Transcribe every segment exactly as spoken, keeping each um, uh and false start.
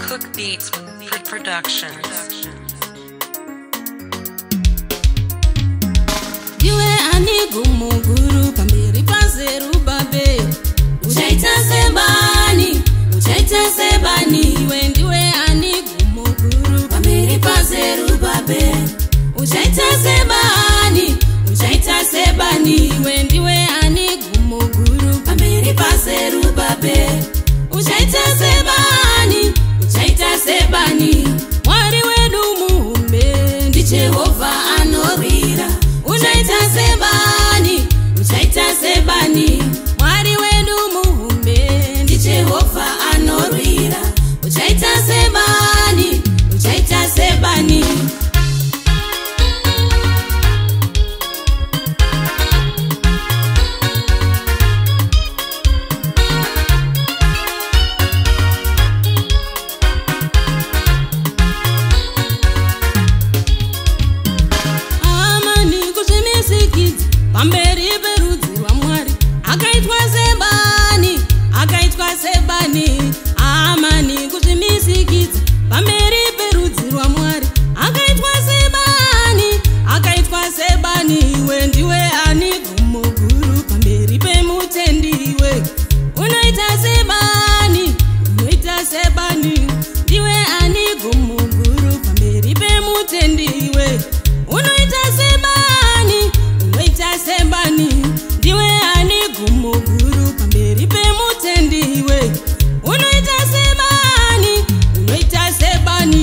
Cook Beats Productions. Iwe anigu muguru pamberi paZerubabeli. Uchaita sebani, uchaita sebani. Iwe ndiwe anigu muguru pamberi paZerubabeli. Uchaita sebani, uchaita sebani. Iwe ndiwe anigu muguru pamberi paZerubabeli. Uchaita sebani, uchaita sebani. Mwari wedu muumbe ndi Jehova anorwira. Uchaita sebani, uchaita sebani. Mwari wedu muumbe ndi Jehova anorwira. Uchaita sebani, uchaita sebani. Pamberi perudzi rwaMwari akaitwa sebani, akaitwa sebani. Amani kuzvimisikidza pamberi perudzi rwaMwari akaitwa sebani, akaitwa sebani. Iwe ndiwe anigu muguru pamberi pemutendi. Iwe unoita sebani, unoita sebani. Ndiwe anigu muguru pamberi pemutendi. Iwe unoita sebani, unoita sebani. Ndiwe anigu muguru pamberi pemutendi. Iwe unoita sebani, unoita sebani.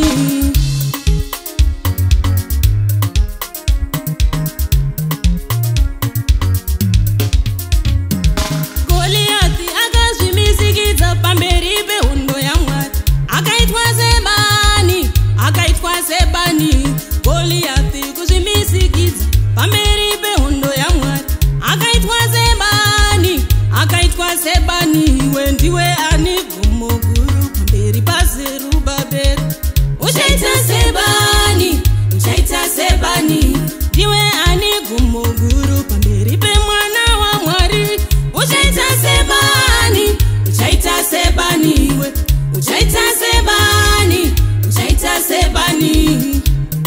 Goliathi akazvimisikidza pamberi pehondo yaMwari akaitwa sebani, akaitwa sebani. Goliathi kuzvimisikidza pamberi pehondo yaMwari akaitwa sebani, akaitwa sebani. Iwe ndiwe anigu muguru pamberi paZerubabeli. Uchaita sebani, uchaita sebani. Ndiwe anigu muguru pamberi pemwana waMwari. Uchaita sebani, uchaita sebani. Iwe uchaita sebani, uchaita sebani.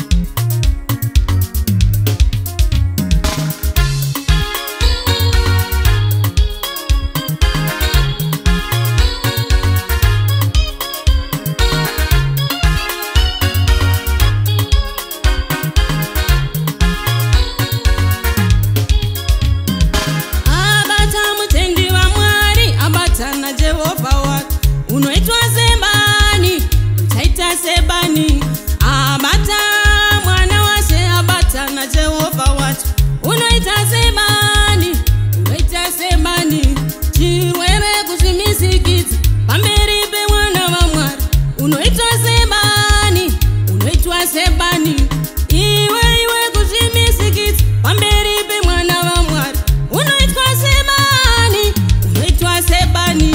Jehova watu unoitwa sebani, uchaita sebani. Abata mwana wase abata na Jehova watu unoita sebani, unoita sebani. Chirwere kuzvimisikidza pamberi pemwana waMwari unoitwa sebani, unoitwa sebani. Iwe iwe kuzvimisikidza pamberi pemwana waMwari unoitwa sebani, unoitwa sebani.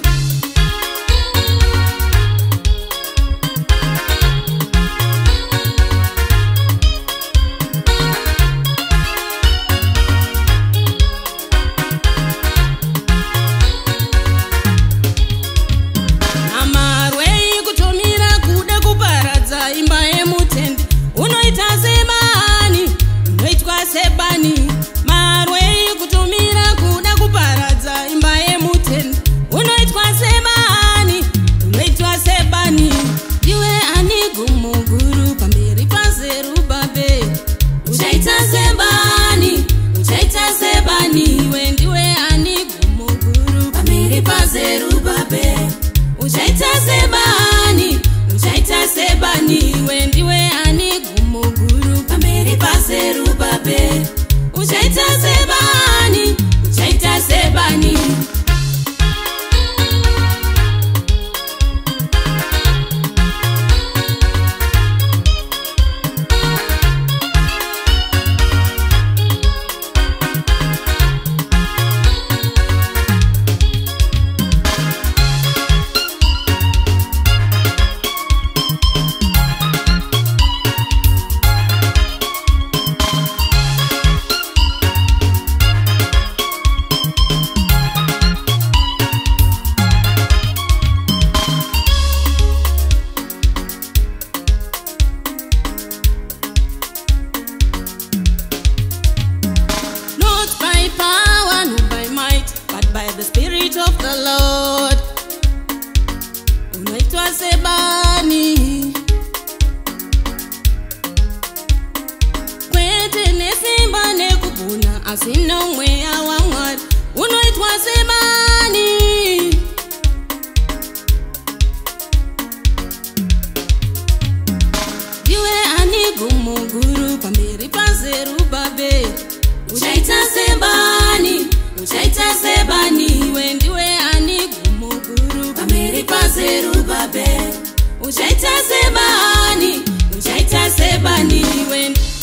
Namarwei kutomira kuda kuparadza imba yemutendi unoita sebani, unoitwa sebani. Marwei kutomira kuda kuparadza imba yemutendi unoitwa sebani, unoitwa sebani. Ndiwe anigu muguru pamberi paZerubabeli. Uchaita sebani, uchaita sebani. Iwe ndiwe anigu muguru pamberi paZerubabeli. Uchaita sebani, uchaita sebani. Iwe ndiwe anigu muguru pamberi paZerubabeli. Uchaita sebani, uchaita sebani. asina mweya wa Mwari unoitwa sebani. Ndiwe ani gumuguru pamberi paZerubabheri, uchaita sebani, uchaita sebani. Iwe ndiwe ani gumuguru pamberi paZerubabheri, uchaita sebani, uchaita sebani. Iwe